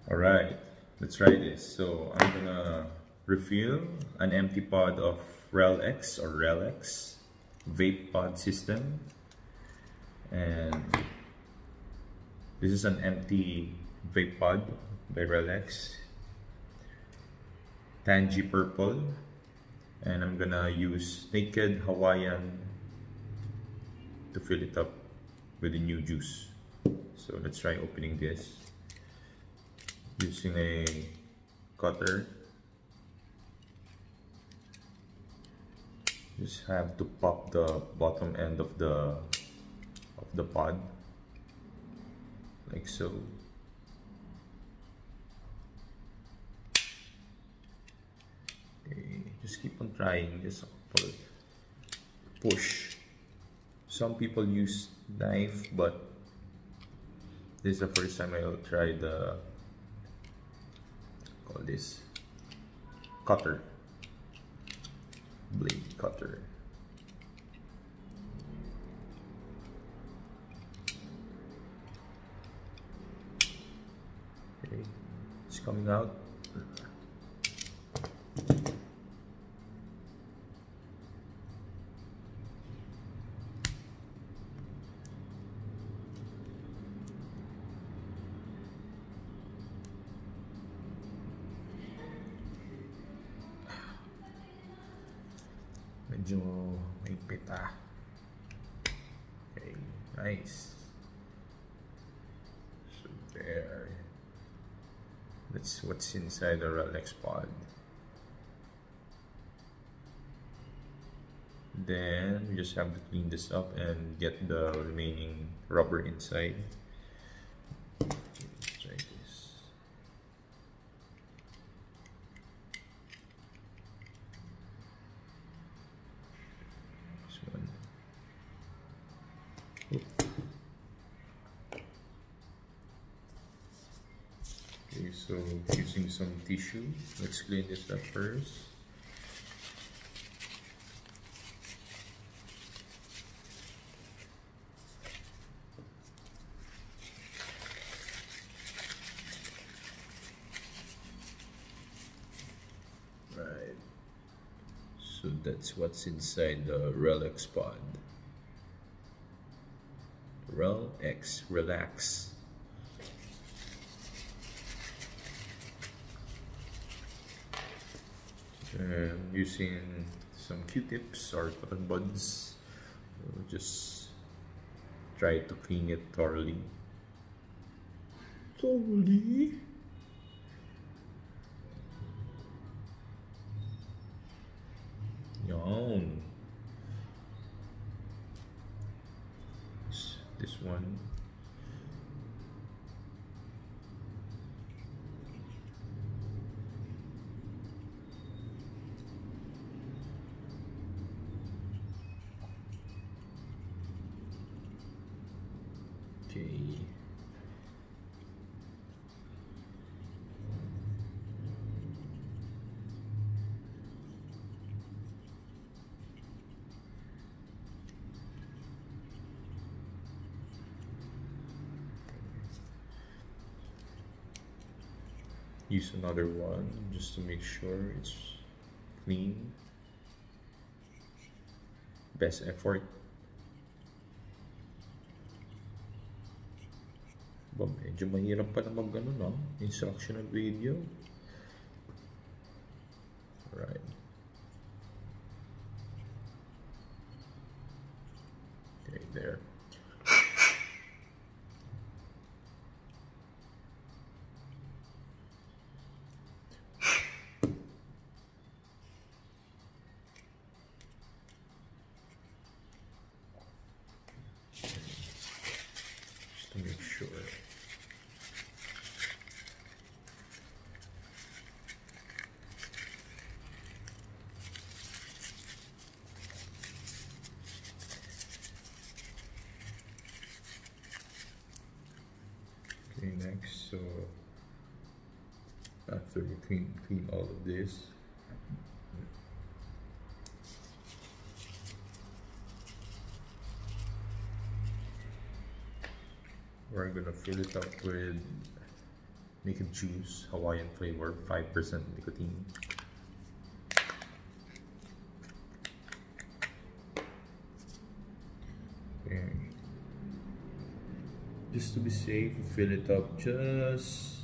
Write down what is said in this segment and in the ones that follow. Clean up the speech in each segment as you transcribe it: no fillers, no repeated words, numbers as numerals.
Alright, let's try this. So I'm gonna refill an empty pod of Relx vape pod system, and this is an empty vape pod by Relx, Tangy Purple, and I'm gonna use Naked Hawaiian to fill it up with the new juice. So let's try opening this using a cutter. Just have to pop the bottom end of the pod like so. Okay, just keep on trying, just push. Some people use knife, but this is the first time I'll try the cutter, blade cutter. Okay, it's coming out. Medyo mahigpit ah. Okay, nice. So there. That's what's inside the Relx pod. Then we just have to clean this up and get the remaining rubber inside. Let's try this. Okay, so using some tissue, let's clean this up first. Right, so that's what's inside the Relx pod. Relx, relax. Using some Q-tips or cotton buds, we'll just try to clean it thoroughly. Yawn. This one. Okay. Use another one just to make sure it's clean. Best effort. Medyo mahirap pa na mag-ano, no? Instructional video. Right. Okay, there. Just to make sure. Okay, next, so after we clean all of this, we're gonna fill it up with make a juice, Hawaiian flavor, 5% nicotine. Okay. Just to be safe, fill it up just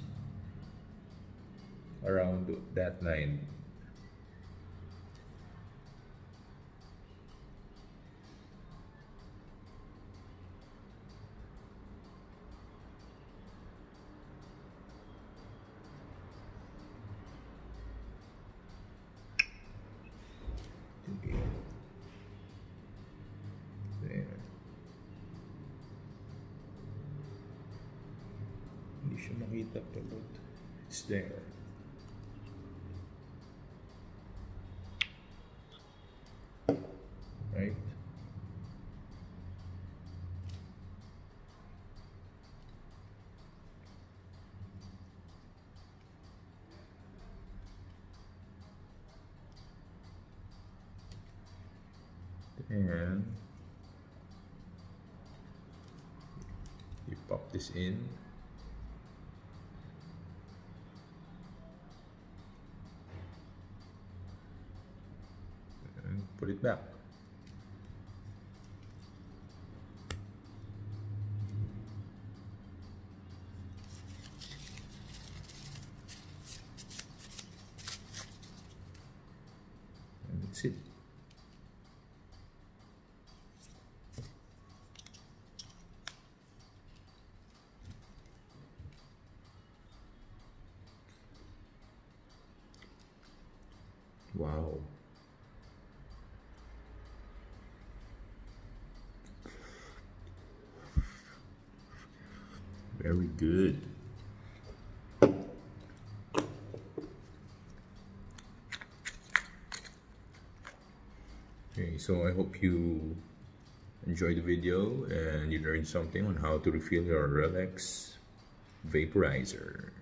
around that line. Okay. There. Hindi siya makita pero it's there. Right? And you pop this in. And put it back. And that's it. Wow. Very good. Okay, so I hope you enjoyed the video and you learned something on how to refill your Relx vaporizer.